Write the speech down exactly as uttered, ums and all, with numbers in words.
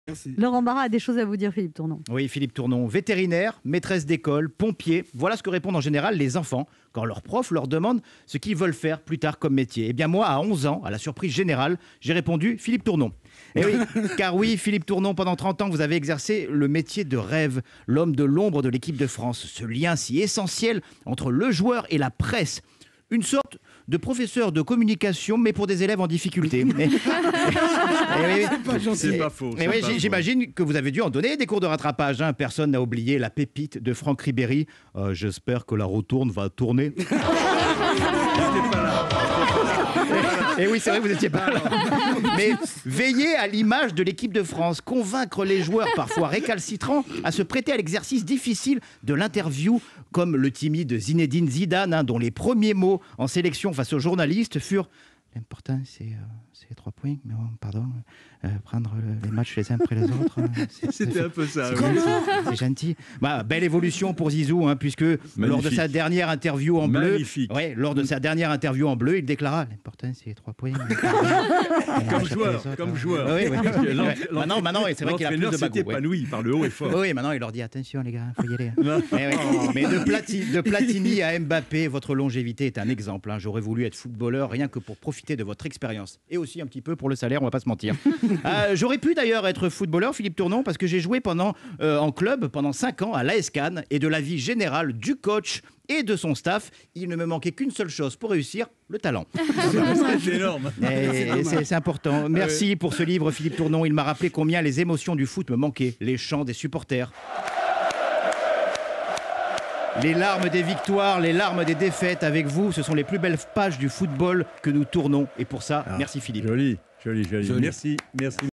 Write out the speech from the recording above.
Merci. Laurent Barra a des choses à vous dire, Philippe Tournon. Oui, Philippe Tournon, vétérinaire, maîtresse d'école, pompier. Voilà ce que répondent en général les enfants quand leurs profs leur demandent ce qu'ils veulent faire plus tard comme métier. Eh bien moi, à onze ans, à la surprise générale, j'ai répondu Philippe Tournon. Et oui, car oui, Philippe Tournon, pendant trente ans, vous avez exercé le métier de rêve, l'homme de l'ombre de l'équipe de France. Ce lien si essentiel entre le joueur et la presse. Une sorte de professeur de communication, mais pour des élèves en difficulté. Mais... C'est pas faux. Et oui, j'imagine que vous avez dû en donner des cours de rattrapage. Hein. Personne n'a oublié la pépite de Franck Ribéry. Euh, J'espère que la retourne va tourner. Et oui, c'est vrai que vous n'étiez pas là. Mais veillez à l'image de l'équipe de France, convaincre les joueurs parfois récalcitrants à se prêter à l'exercice difficile de l'interview, comme le timide Zinedine Zidane, hein, dont les premiers mots en sélection face aux journalistes furent « L'important, c'est euh, trois points, mais bon, pardon, euh, prendre le, les matchs les uns après les autres. Hein, C'était un peu ça. C'est oui. gentil. Bah, belle évolution pour Zizou, hein, puisque Magnifique. lors de sa dernière interview en bleu, ouais, lors de sa dernière interview en bleu, il déclara l'important c'est les trois points. Comme joueur, comme joueur. Oui, oui. Maintenant, maintenant, c'est vrai qu'il a plus de bagou. Épanoui par le haut et fort. Oui, maintenant il leur dit attention les gars, faut y aller. Mais, oui. Mais de, Platini, de Platini à Mbappé, votre longévité est un exemple. Hein. J'aurais voulu être footballeur rien que pour profiter de votre expérience et aussi un petit peu pour le salaire, on va pas se mentir. euh, J'aurais pu d'ailleurs être footballeur, Philippe Tournon, parce que j'ai joué pendant euh, en club pendant cinq ans à l'A S Cannes et de la vie générale du coach et de son staff, il ne me manquait qu'une seule chose pour réussir, le talent. C'est énorme. C'est important. Merci ouais. pour ce livre, Philippe Tournon. Il m'a rappelé combien les émotions du foot me manquaient, les chants des supporters. Les larmes des victoires, les larmes des défaites avec vous, ce sont les plus belles pages du football que nous tournons. Et pour ça, ah, merci Philippe. Joli, joli, joli. joli. Merci, merci.